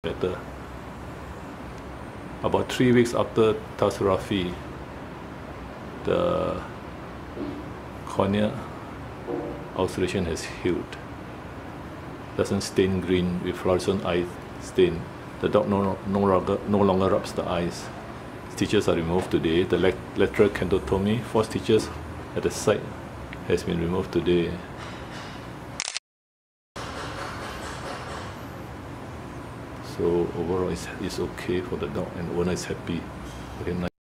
better. About 3 weeks after Tasrafi, the cornea ulceration has healed. Doesn't stain green with fluorescent eye stain. The dog no longer rubs the eyes. Stitches are removed today. The lateral candotomy, 4 stitches at the side, has been removed today. So overall it's okay for the dog, and the owner is happy. Very nice.